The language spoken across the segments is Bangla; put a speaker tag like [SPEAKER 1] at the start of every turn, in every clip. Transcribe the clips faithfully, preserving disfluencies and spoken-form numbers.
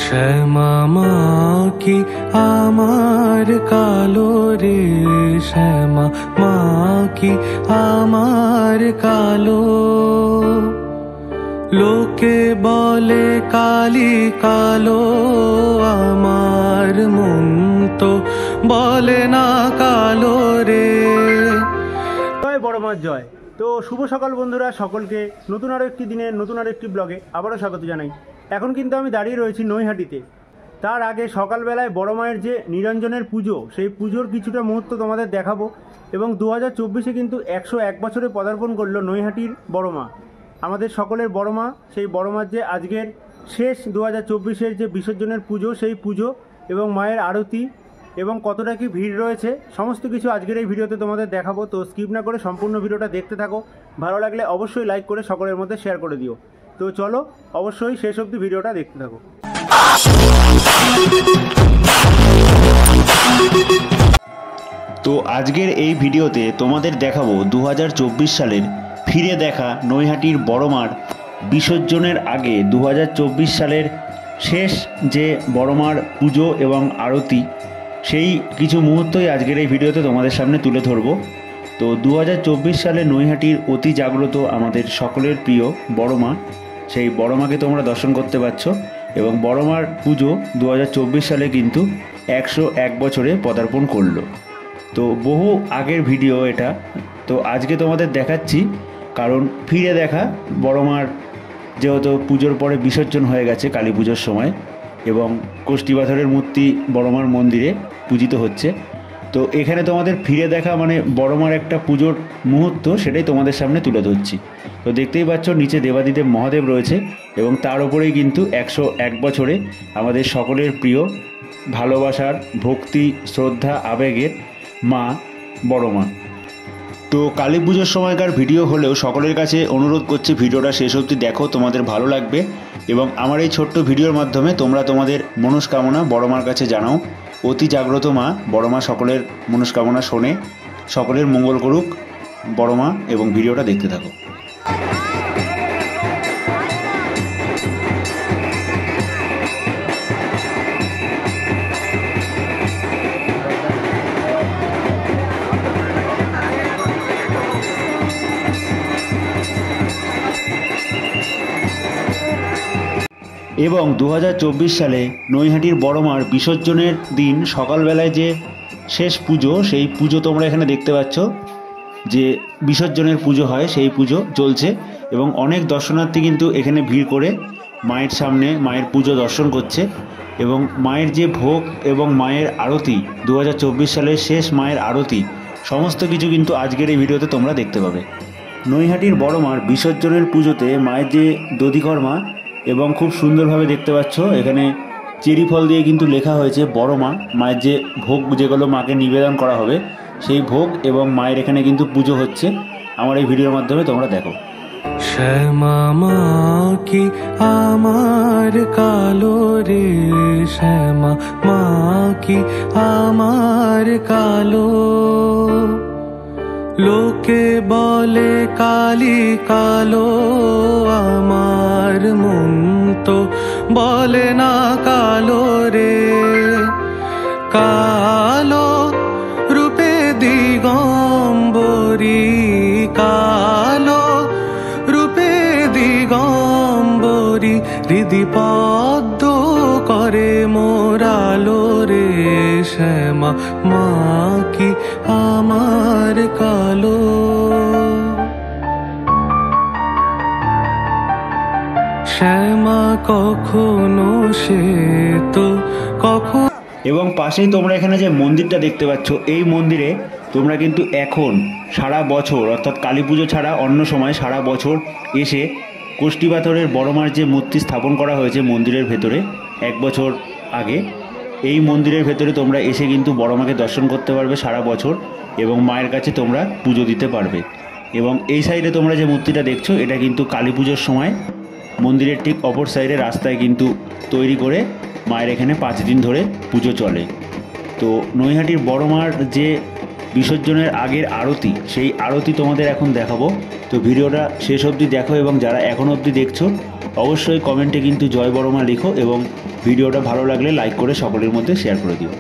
[SPEAKER 1] শ্যামা মা কি আমার কালো রে, শ্যামা মা কি আমার কালো। লোকে বলে কালি কালো, আমার মন তো বলে না কালো রে।
[SPEAKER 2] জয় বড় মার জয়। তো শুভ সকাল বন্ধুরা, সকলকে নতুন আরও একটি দিনে নতুন আরও একটি ব্লগে আবারও স্বাগত জানাই। এখন কিন্তু আমি দাঁড়িয়ে রয়েছি নৈহাটিতে। তার আগে সকালবেলায় বড় মায়ের যে নিরঞ্জনের পুজো, সেই পুজোর কিছুটা মুহূর্ত তোমাদের দেখাবো। এবং দু হাজার চব্বিশে কিন্তু একশো এক বছরে পদার্পণ করলো নৈহাটির বড় মা, আমাদের সকলের বড় মা। সেই বড় মার যে আজকের শেষ দু হাজার চব্বিশের যে বিসর্জনের পুজো, সেই পুজো এবং মায়ের আরতি এবং কতটা কি ভিড় রয়েছে, সমস্ত কিছু আজকের এই ভিডিওতে তোমাদের দেখাবো। তো স্কিপ না করে সম্পূর্ণ ভিডিওটা দেখতে থাকো। ভালো লাগলে অবশ্যই লাইক করে সকলের মধ্যে শেয়ার করে দিও। তো চলো অবশ্যই শেষ অবধি ভিডিওটা দেখতে থাকো।
[SPEAKER 3] তো আজকের এই ভিডিওতে তোমাদের দেখাবো দু হাজার চব্বিশ সালের ফিরে দেখা নৈহাটির বড় মার বিসর্জনের আগে দু হাজার চব্বিশ সালের শেষ যে বড় মার পুজো এবং আরতি, সেই কিছু মুহূর্তই আজকের এই ভিডিওতে তোমাদের সামনে তুলে ধরবো। তো দু হাজার চব্বিশ সালে নৈহাটির অতি জাগ্রত আমাদের সকলের প্রিয় বড় মা, সেই বড় মাকে তোমরা দর্শন করতে পারছো। এবং বড় মার পুজো দু হাজার চব্বিশ সালে কিন্তু একশো এক বছরে পদার্পণ করলো। তো বহু আগের ভিডিও এটা, তো আজকে তোমাদের দেখাচ্ছি কারণ ফিরে দেখা বড় মার, যেহেতু পুজোর পরে বিসর্জন হয়ে গেছে কালী পুজোর সময়, এবং কোষ্ঠী পাথরের মূর্তি বড় মার মন্দিরে পূজিত হচ্ছে। তো এখানে তোমাদের ফিরে দেখা মানে বড় মার একটা পুজোর মুহূর্ত, সেটাই তোমাদের সামনে তুলে ধরছি। তো দেখতেই পাচ্ছ নিচে দেবাদিদেব মহাদেব রয়েছে এবং তার উপরেই কিন্তু একশো এক বছরে আমাদের সকলের প্রিয়, ভালোবাসার, ভক্তি, শ্রদ্ধা, আবেগের মা বড় মা। তো কালী পুজোর সময়কার ভিডিও হলেও সকলের কাছে অনুরোধ করছি ভিডিওটা শেষ অবধি দেখো, তোমাদের ভালো লাগবে। এবং আমার এই ছোট্ট ভিডিওর মাধ্যমে তোমরা তোমাদের মনস্কামনা বড় মার কাছে জানাও। অতি জাগ্রত মা বড় মা সকলের মনস্কামনা শোনে, সকলের মঙ্গল করুক বড় মা, এবং ভিডিওটা দেখতে থাকো। এবং দু হাজার চব্বিশ সালে নৈহাটির বড় মার বিসর্জনের দিন সকালবেলায় যে শেষ পুজো, সেই পুজো তোমরা এখানে দেখতে পাচ্ছ যে বিসর্জনের পুজো হয়, সেই পুজো চলছে। এবং অনেক দর্শনার্থী কিন্তু এখানে ভিড় করে মায়ের সামনে মায়ের পুজো দর্শন করছে। এবং মায়ের যে ভোগ এবং মায়ের আরতি, দু হাজার চব্বিশ সালের শেষ মায়ের আরতি, সমস্ত কিছু কিন্তু আজকের এই ভিডিওতে তোমরা দেখতে পাবে। নৈহাটির বড় মার বিসর্জনের পুজোতে মায়ের যে দধিকর্মা, এবং খুব সুন্দরভাবে দেখতে পাচ্ছ এখানে চেরি ফল দিয়ে কিন্তু লেখা হয়েছে বড় মা, মায়ের যে ভোগ যেগুলো মাকে নিবেদন করা হবে সেই ভোগ, এবং মায়ের এখানে কিন্তু পুজো হচ্ছে। আমার এই ভিডিওর মাধ্যমে তোমরা দেখো।
[SPEAKER 1] শ্যামা মা কি আমার কালো রে, শ্যামা মা কি আমার কালো। লোকে বলে কালি কালো, আমার মন তো বলে না কালো রে। কালো রূপে দিগম্বরী, কালো রূপে দিগম্বরী, হৃদি পদ্ম করে মোরালো রে। শ্যামা মা কি আমার কালো। শ্যামা কখনো সে তো কখন।
[SPEAKER 3] এবং পাশেই তোমরা এখানে যে মন্দিরটা দেখতে পাচ্ছ, এই মন্দিরে তোমরা কিন্তু এখন সারা বছর, অর্থাৎ কালী পুজো ছাড়া অন্য সময় সারা বছর এসে কোষ্ঠী পাথরের বড় মার যে মূর্তি স্থাপন করা হয়েছে মন্দিরের ভেতরে এক বছর আগে, এই মন্দিরের ভেতরে তোমরা এসে কিন্তু বড় মাকে দর্শন করতে পারবে সারা বছর, এবং মায়ের কাছে তোমরা পুজো দিতে পারবে। এবং এই সাইডে তোমরা যে মূর্তিটা দেখছো, এটা কিন্তু কালী পুজোর সময় মন্দিরের ঠিক অপর সাইডে রাস্তায় কিন্তু তৈরি করে মায়ের এখানে পাঁচ দিন ধরে পুজো চলে। তো নৈহাটির বড় মার যে বিসর্জনের আগের আরতি, সেই আরতি তোমাদের এখন দেখাবো। তো ভিডিওটা শেষ অবধি দেখো, এবং যারা এখন অবধি দেখছো অবশ্যই কমেন্টে কিন্তু জয় বড় মা লিখো, এবং ভিডিওটা ভালো লাগলে লাইক করে সকলের মধ্যে শেয়ার করে দিও।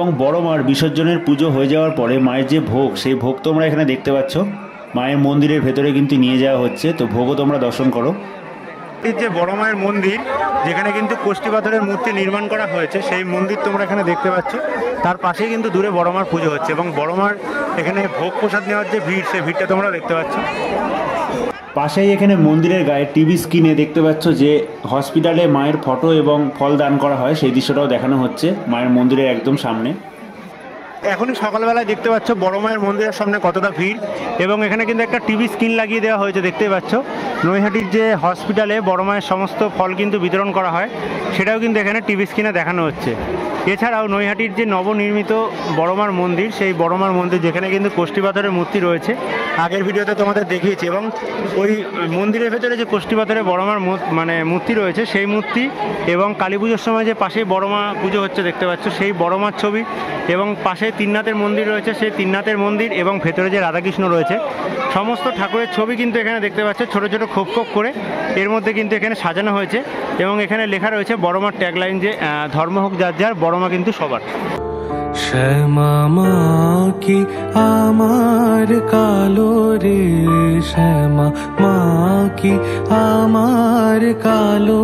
[SPEAKER 3] বড় মার বিসর্জনের পুজো হয়ে যাওয়ার পরে মায়ের যে ভোগ, সেই ভোগ তোমরা এখানে দেখতে পাচ্ছ। মায়ের মন্দিরের ভেতরে কিন্তু নিয়ে যাওয়া হচ্ছে, তো ভোগও তোমরা দর্শন করো।
[SPEAKER 2] এই যে বড় মায়ের মন্দির, যেখানে কিন্তু কোষ্ঠী পাথরের মূর্তি নির্মাণ করা হয়েছে, সেই মন্দির তোমরা এখানে দেখতে পাচ্ছ। তার পাশেই কিন্তু দূরে বড় মার পুজো হচ্ছে এবং বড় মার এখানে ভোগ প্রসাদ নেওয়ার যে ভিড়, সেই ভিড়টা তোমরা দেখতে পাচ্ছ।
[SPEAKER 3] পাশেই এখানে মন্দিরের গায়ে টিভি স্ক্রিনে দেখতে পাচ্ছ যে হসপিটালে মায়ের ফটো এবং ফল দান করা হয়, সেই দৃশ্যটাও দেখানো হচ্ছে মায়ের মন্দিরের একদম সামনে।
[SPEAKER 2] এখনই সকালবেলায় দেখতে পাচ্ছ বড় মায়ের মন্দিরের সামনে কতটা ভিড়, এবং এখানে কিন্তু একটা টিভি স্ক্রিন লাগিয়ে দেওয়া হয়েছে, দেখতেই পাচ্ছ। নৈহাটির যে হসপিটালে বড় মায়ের সমস্ত ফল কিন্তু বিতরণ করা হয়, সেটাও কিন্তু এখানে টিভি স্ক্রিনে দেখানো হচ্ছে। এছাড়াও নৈহাটির যে নবনির্মিত বড় মার মন্দির, সেই বড় মার মন্দির যেখানে কিন্তু কোষ্ঠী পাথরের মূর্তি রয়েছে, আগের ভিডিওতে তোমাদের দেখিয়েছি, এবং ওই মন্দিরের ভেতরে যে কোষ্ঠী পাথরের বড় মার মানে মূর্তি রয়েছে, সেই মূর্তি এবং কালী পুজোর সময় যে পাশেই বড় মা পুজো হচ্ছে দেখতে পাচ্ছ, সেই বড় মার ছবি, এবং পাশে তিননাথের মন্দির রয়েছে, সেই তিননাথের মন্দির এবং ভেতরে যে রাধাকৃষ্ণ রয়েছে, সমস্ত ঠাকুরের ছবি কিন্তু এখানে দেখতে পাচ্ছ ছোটো ছোটো খোপ খোপ করে এর মধ্যে কিন্তু এখানে সাজানো হয়েছে। এবং এখানে লেখা রয়েছে বড় মার ট্যাগলাইন যে ধর্ম হোক যার যার, বড় মা কিন্তু সবার।
[SPEAKER 1] শ্যামা মা কি আমার কালো রে, শ্যামা মা কি আমার কালো,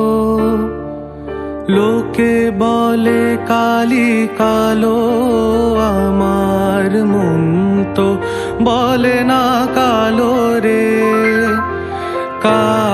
[SPEAKER 1] লোকে বলে কালি কালো, আমার মন তো বলে না কালো রে। কা